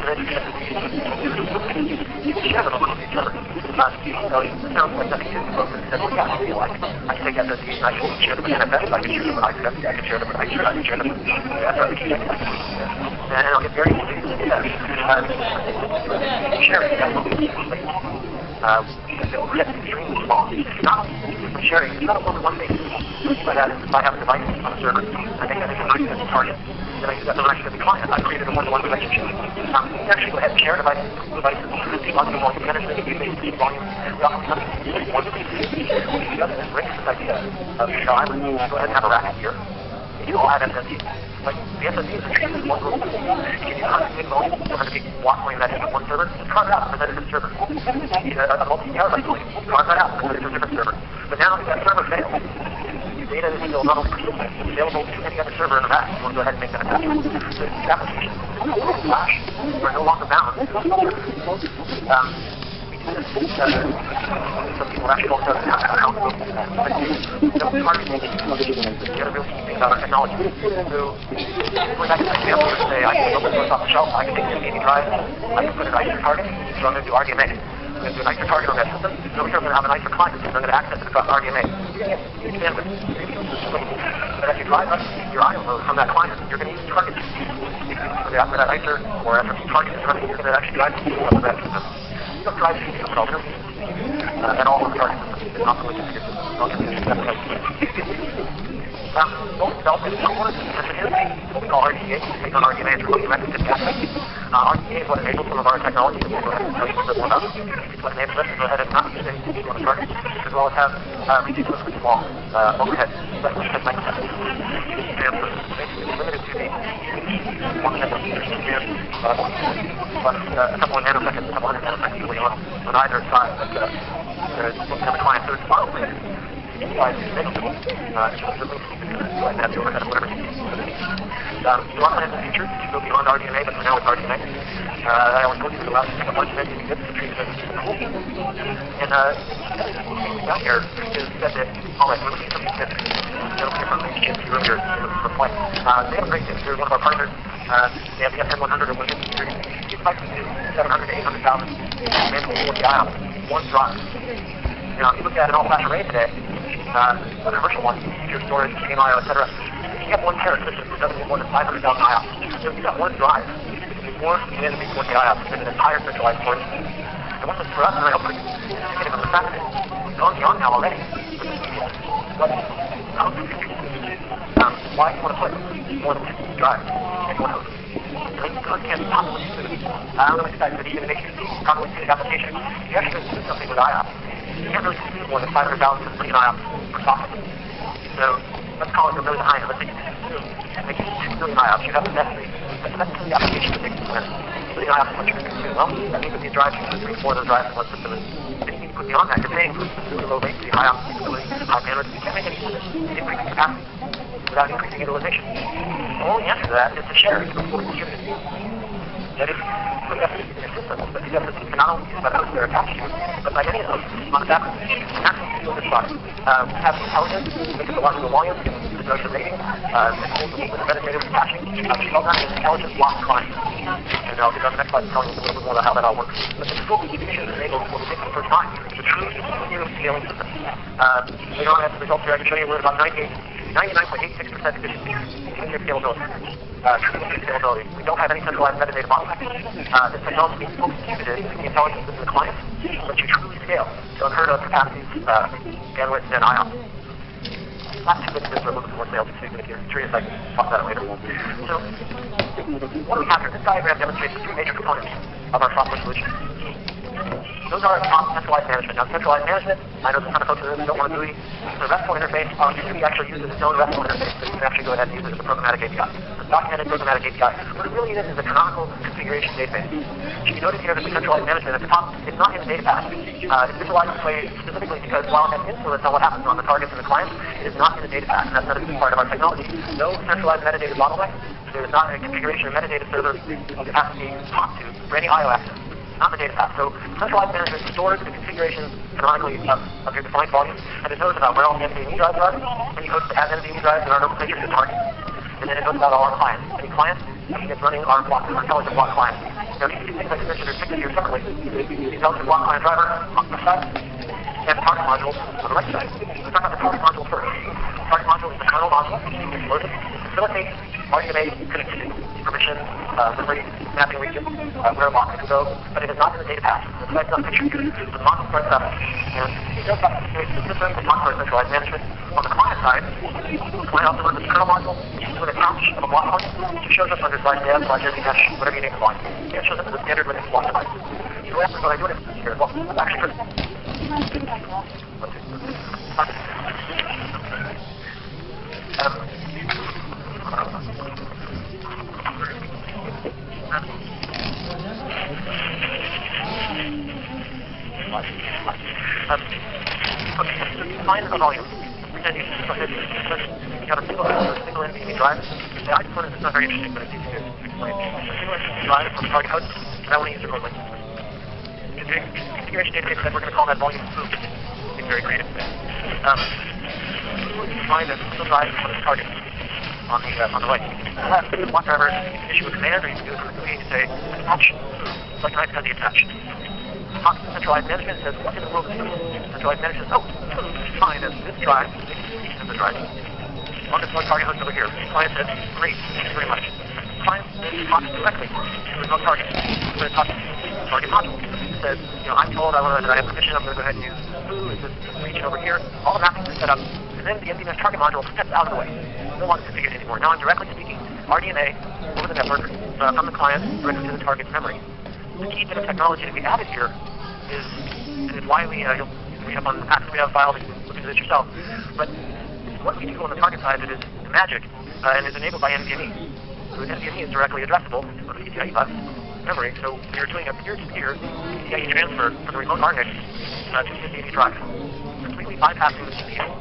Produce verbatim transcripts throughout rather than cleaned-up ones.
then you share them amongst each other. Uh, you know, it sounds like nothing too close. And he said, well, yeah, I feel like I can take S S Ds and I can share them with N F S, I can share them with I C S, I can share them with I C S, I can share them with S R P. And I'll get very easy to do that. Uh, sharing, that's what we do. Uh, it'll get extremely small. It's not sharing, it's not a one-to-one thing. But uh, if I have a device on a server, I think I think I'm actually a target. Then I use that direction of the client. I've created a one-to-one relationship. Um, you can actually go ahead and share devices, devices, debug the volume management, you may see volume, we often have one thing. What he does is breaks this idea of, you know, I would go ahead and have a rack here. You all have S S Ds. Like, the S S Ds are treated as one group. You can use one hundred gig volume, one hundred gig block volume that is one server, just carve it out, present it to the server. You know, a multi-terabyte volume, carve that out, present it to a different server. But now, if that server fails, your data is still not only available to any other server in the rack. You want to go ahead and make that attachment. So these applications, Flash, are no longer bound. Um, Uh, some people actually don't know how, how to do that. But you know, targeting is the other real key thing about our technology. So, going back to my example, let's say I can open source off the shelf, I can take an M D drive, I can put an I S O target, so I'm going to do R D M A. I'm going to do an I S O target on that system, and over here I'm going to have an I S O client, so I'm going to access it across R D M A. You're going to get huge bandwidth. But as you drive up your I O mode from that client, you're going to use targets. For that, for that I S O or S R P target is running, you're going to actually drive the system of that system. You don't drive the system at all. Uh, and all of the targets is not going to be Um, both development and support what we call R D A, based on R D M A and remote connected to the uh, R D A is what enables some of our technology, and we'll go ahead and tell you a little bit more about it. It's what enables us to go ahead and not use anything on the target, as well as have uh, ridiculously small uh, overhead, that which has night tests. And so basically limited to the one second, uh, but uh, a couple of nanoseconds, a couple hundred nanoseconds away on, on either side, like uh, there's looking at the client, so it's file player. Inside the signal, uh, it's just a link you can go ahead and have the overhead of whatever you need. Um, you want to have the future, you can go beyond R D M A, but for now it's R D M A. Uh, I always go through the last couple of minutes, you can get to treat it as cool. And, uh, down here is that, that alright, we're looking at something that, you know, from the H N C earlier, for flight. Uh, they have a great thing. They're one of our partners. Uh, they have the F M one hundred or one fifty series. It's like seven hundred to eight hundred thousand manual forty I O Ps, one drive. Now, if you look at an all-flash array today, uh, a commercial one, your storage, K M I O, et cetera, you have one tera system that doesn't need more than five hundred thousand I O Ps. So if you've got one drive, it's more than the twenty I O Ps than an entire centralized storage. And what's this for us? And I hope it's getting on the fact that we've gone beyond now already. But, um, um, why do you want to put more than fifty drives in one host? I mean, because you can't possibly do it. I don't expect that even if you properly suited application, you actually do something with I O Ps. You can't really consume more than five hundred thousand million I O Ps per socket. So let's call it a million I O Ps. Let's say you consume like two million I O Ps. You have to necessarily, that's necessarily the application that takes when two million I O Ps what you can consume. Well, that means that these drives, two, three, four of those drives in one system, and anything you put beyond that, you're paying for really low latency, high O P capability, high bandwidth. You can't make any increase in capacity without increasing utilization. The only answer to that is to share it before you use it. That if you put S S Ds in your system, but these S S Ds can not only be used by those that are attached to you, but by any of those on the back of the machine. That's what you do in this product. Um, have intelligence, make it a larger volume, the notion rating, uh, and hold the with the metadata caching. Uh, we call that an intelligent block client. And I'll get on the next slide to tell you a little bit more about how that all works. But the scope of the division is enabled what we think for the first time. It's a true continuous scaling system. Uh, later on, as the results here, I can show you we're at about ninety-nine point eight six percent efficiency in your scalability. Uh, true scalability. We don't have any centralized metadata bottleneck. Uh, this technology being fully distributed using the intelligence within the client lets you truly scale to unheard of capacities, uh, bandwidth, and I O P. Last two minutes are a little bit more sales so if you're curious, I can talk about it later. So, what do we have here? This diagram demonstrates the three major components of our software solution. Those are top centralized management. Now, centralized management, I know there's a ton of folks that don't want to do the RESTful interface. Um, you can actually use its own RESTful interface, so you can actually go ahead and use it as a programmatic A P I. A documented programmatic A P I. What it really is is a canonical configuration database. So you notice here that the centralized management at the top is not in the data path. Uh, it's visualized this way specifically because while it has influence on what happens on the targets and the clients, it is not in the data path, and that's another key part of our technology. No centralized metadata bottleneck. There is not a configuration or metadata server capacity to talk to for any I O access. Not the data path. So centralized management stores the configurations canonically of, of your defined volume, and it knows about where all the NVMe drives are, and you host to add NVMe drives in our nomenclature to target. And then it knows about all our clients. Any client is running our block, our intelligent block client. Now, these two things, like I mentioned, are depicted here separately. These are the block client driver on the left side, and the target module on the right side. Let's talk about the target module first. The target module is the kernel module, which is loaded to facilitate R D M A connectivity, permission, uh, memory, mapping region, uh, where a block can go, but it is not in the data path. That's not pictured here. The module starts up, and it does have the system, the block for centralized management. On the client side, the client also runs the kernel module, with a couch of a block point, which shows up under slash dev, slash cache, whatever you name the block. It shows up as a standard Linux block device. So that's what I do it here as well. Actually, um, um, define the volume. And you got a single, a single N V M E drive. The I component is not very interesting, but it's easy to explain. A single N V M E drive from target host, and I want to use it remote link. Configuration database set, we're going to call that volume foo. It's very creative. Um, define the single drive for the target on the uh, on the right. On the left, one driver issue a command, or you can do it from the G U I to say attach foo, like an iPad attached. Talks to centralized management, says what in the world is foo? Centralized management says, oh, foo is defined as this drive, each of the drives. On this one target host over here, the client says, great, thank you very much. The client then talks directly to the remote target. So it talks to the target module. It says, you know, I'm told I want to, that I have permission, I'm going to go ahead and use foo, it's this region over here. All the mappings are set up, and then the N V M E target module steps out of the way. No longer configured anymore. Now I'm directly speaking R D M A over the network uh, from the client directly to the target's memory. The key bit of technology that we added here is, and is why we, uh, you'll read up on the patents we have filed, you can look into this yourself, but what we do on the target side that is magic uh, and is enabled by N V M E. So N V M E is directly addressable on the P C I E bus memory, so we are doing a peer-to-peer P C I E transfer from the remote R N I C uh, to the N V M E drive, completely bypassing the C P U.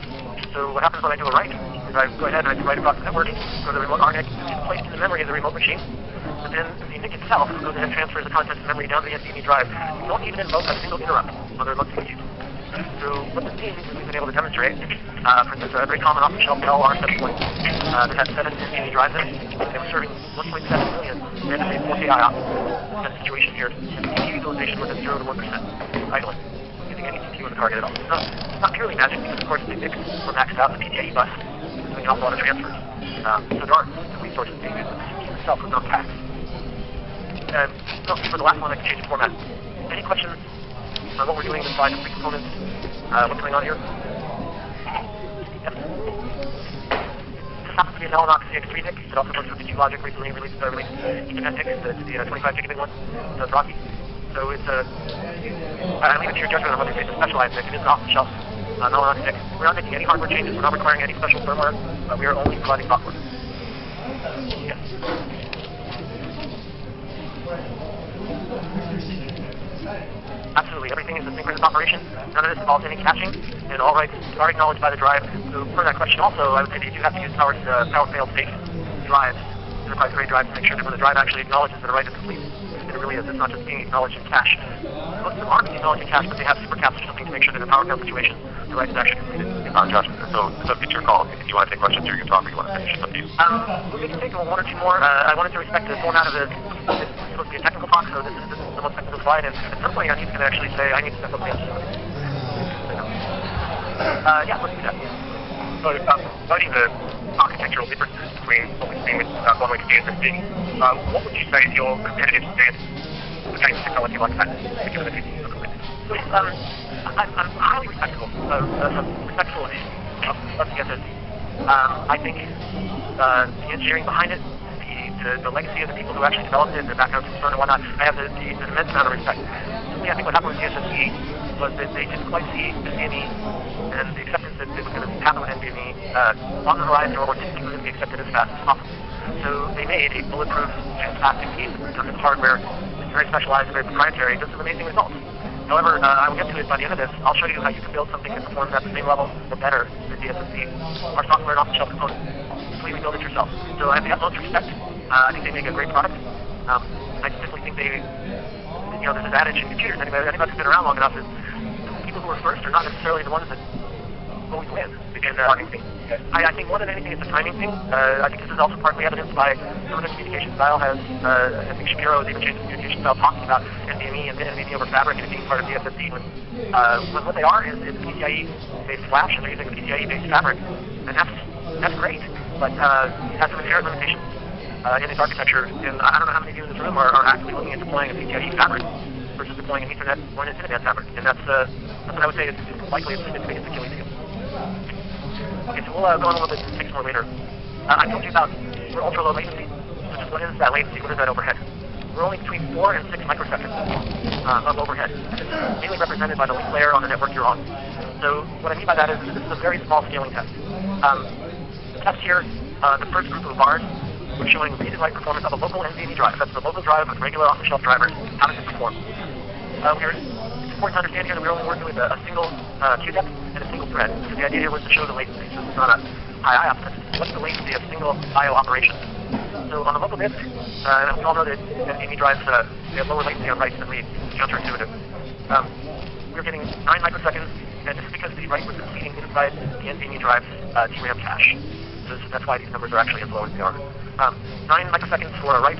So what happens when I do a write is I go ahead and I do write across the network, go to the remote R N I C, it's placed in the memory of the remote machine, but then the N I C itself goes ahead and transfers the contents of memory down to the N V M E drive. You don't even invoke a single interrupt when they're looking at you. So what this means is we've been able to demonstrate, uh, for instance, a very common off-the-shelf Dell R seven twenty uh, that has seven N V M E drives in it. They were serving one point seven million random four K I O P. That situation here, and the C P U utilization was at zero to one percent idling, using any C P U on the target at all. It's not, it's not purely magic because, of course, the N I Cs were maxed out, the P C I E bus is doing an awful lot of transfers. Um, so there are resources being used, but the C P U itself was not taxed. Um, so for the last one, I can change the format. Any questions on what we're doing, the slide, the three components, uh, what's going on here? Yes. This happens to be an Mellanox C X three N I C. It also works with the QLogic recently released, uh, released Ethernet N I C, the, the uh, twenty-five gigabit one, so it's Rocky. So it's a, uh, I leave it to your judgment on whether it's a specialized N I C. It is an off-the-shelf uh, Mellanox N I C. We're not making any hardware changes, we're not requiring any special firmware, uh, we are only providing software. Yes. Absolutely, everything is a synchronous operation. None of this involves any caching, and all rights are acknowledged by the drive. So for that question also, I would say that you do have to use power, uh, power fail-safe drives, enterprise-grade drives, to make sure that when the drive actually acknowledges that a write is complete, and it really is, it's not just being acknowledged in cache. Most of them are being acknowledged in cache, but they have super caps or something to make sure that in a power fail situation, the write is actually completed. Uh, Josh, so it's up to your call. If you want to take questions or you can talk, or you want to finish, it's up to you. Um, we can take one or two more. Uh, I wanted to respect the format of the, this is supposed to be a technical talk, so this is, this is the most technical slide, and at some point I need to actually say, I need to step up the answer. Uh, yeah, let's do that. So, uh, studying the architectural differences between what we've seen with uh, Blomlink and D S S D, uh, what would you say is your competitive stance against technology like that? So, um, I'm, I'm highly respectful of, uh, respectful of, of, of D S S D. Um, I think uh, the engineering behind it, the, the, the legacy of the people who actually developed it, the background concern and whatnot, I have the, the, an immense amount of respect. Simply, I think what happened with D S S D was that they didn't quite see N V M E and the acceptance that it was going to happen with N V M E uh, on the horizon, or it didn't going to be accepted as fast as possible. So they made a bulletproof, fantastic piece of hardware. It's very specialized and very proprietary. It does some amazing results. However, uh, I will get to it by the end of this. I'll show you how you can build something that performs at the same level or better than D S S D. Our software and off-the-shelf components. Completely build it yourself. So I have the utmost respect. Uh, I think they make a great product. Um, I simply think they, you know, there's an adage in computers. Anybody, anybody who's been around long enough is the people who are first are not necessarily the ones that always win. And, uh, I, I think more than anything it's a timing thing. Uh, I think this is also partly evidenced by some of the communication style has, uh, I think Shapiro has even changed the communication style talking about N V M E and NVMe over Fabric and it being part of D S S D when, uh, when what they are is, is PCIe-based flash and they're using a PCIe-based Fabric. And that's, that's great, but uh, it has some inherent limitations uh, in its architecture. And I don't know how many of you in this room are, are actively looking at deploying a PCIe Fabric versus deploying an Ethernet or an InfiniBand Fabric. And that's, uh, that's what I would say is, is likely its, its biggest Achilles heel. Okay, so we'll uh, go on a little bit and take some more later. Uh, I told you about we're ultra low latency. So just what is that latency? What is that overhead? We're only between four and six microseconds uh, of overhead. This is mainly represented by the link layer on the network you're on. So what I mean by that is this is a very small scaling test. Um, the test here, uh, the first group of bars, we're showing read-and-write performance of a local N V M E drive. That's the local drive with regular off-the-shelf drivers. How does it perform? Uh, we're, it's important to understand here that we're only working with a, a single uh, queue depth and a single thread. So the idea here was to show the latency. So it's not a high I O P test. What's the latency of single I O operations? So on a local disk, uh, we all know that N V M E drives uh, they have lower latency on writes than reads. It's counterintuitive. Um, we're getting nine microseconds, and this is because the write was completing inside the N V M E drive's uh, D RAM cache. So that's why these numbers are actually as low as they are. Um, nine microseconds for a write,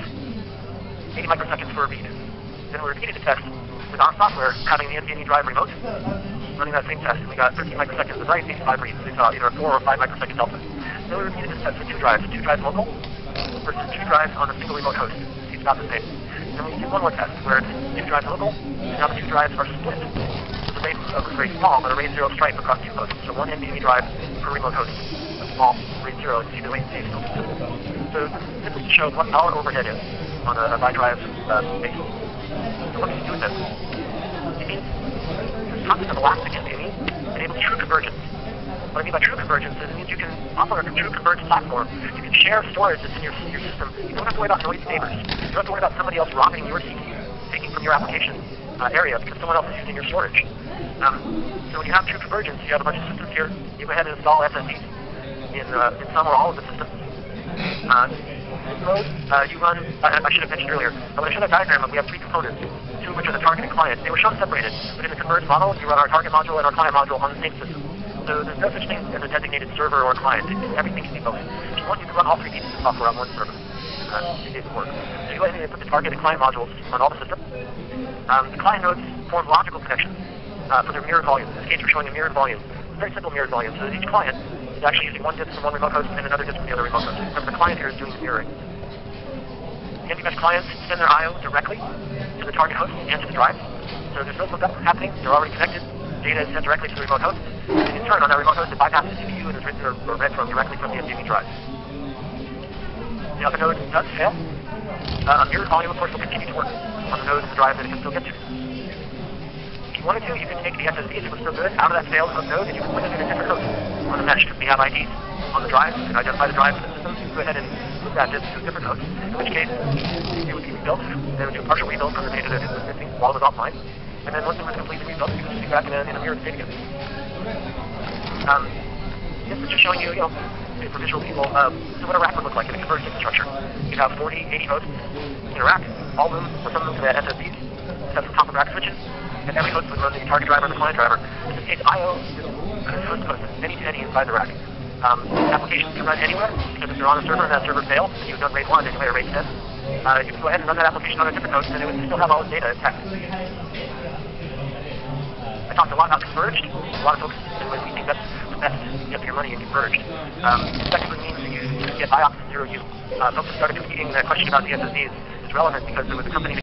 eighty microseconds for a read. Then we repeated the test with our software having the N V M E drive remote, running that same test, and we got thirteen microseconds of write, eighty-five reads. We saw either a four or five microsecond delta. Then we repeated this test with two drives, two drives local versus two drives on a single remote host. It's about the same. Then we did one more test where it's two drives local, and now the two drives are split. So the base uh, was very small, but a RAID zero stripe across two hosts. So one N V M E drive per remote host. A small RAID zero, and see the latency is still consistent. So simply to show what our overhead is on a, a by drive uh, basis. So what can you do with this? It means this concept of elastic N V M E enables true convergence. What I mean by true convergence is it means you can offer a true converged platform. You can share storage that's in your, your system. You don't have to worry about noisy neighbors. You don't have to worry about somebody else robbing your C P U, taking from your application uh, area because someone else is using your storage. Um, so when you have true convergence, you have a bunch of systems here. You go ahead and install S S Ds in, uh, in some or all of the systems. Uh, mode, uh, you run, uh, I should have mentioned earlier, uh, when I showed that diagram, we have three components, two of which are the target and client. They were shown separated, but in the converged model, you run our target module and our client module on the same system. So there's no such thing as a designated server or a client. It, everything can be both. If you want, you can run all three pieces of software on one server. Uh, it didn't work. So you go ahead and put the target and client modules on all the systems. Um, the client nodes form logical connections uh, for their mirrored volume. In this case, we're showing a mirrored volume. It's a very simple mirrored volume. So that each client is actually using one disk from one remote host and another disk from the other remote host. Remember, the client here is doing the mirroring. The N V M E clients send their I O directly to the target host and to the drive. So there's no lookup happening. They're already connected. Data is sent directly to the remote host. And in turn, on that remote host, it bypasses the C P U and is written or, or read from directly from the N V M E drive. The other node does fail. Uh, a mirrored volume, of course, will continue to work on the nodes of the drive that it can still get to. If you wanted to, you could take the S S D, if it was still good, out of that failed host node, and you could put it in a different host on the mesh, because we have I Ds on the drive. You can identify the drive in the system. You can go ahead and move that disk to a different host, in which case it would be rebuilt. They would do a partial rebuild from the data that was missing while it was offline. And then once it was completely rebuilt, you could just be back in a, in a mirrored state again. Um, this is just showing you, you know, for visual people, uh, so what a rack would look like in a converged infrastructure. You'd have forty, eighty hosts in a rack, all rooms for some of them to the S S Ds, have some top-of-rack switches, and every host would run the target driver and the client driver. In this case, I O is host to host, many to many inside the rack. Um, applications can run anywhere, because if you're on a server and that server fails, and you've done RAID one and you play a RAID ten, uh, you can go ahead and run that application on a different host, and it would still have all its data intact. I talked a lot about converged. A lot of folks, and we think that's the best to get your money in converged. Um, effectively means that you get I O P S zero U. Uh, folks have started competing. That question about the S S Ds is relevant because there was a company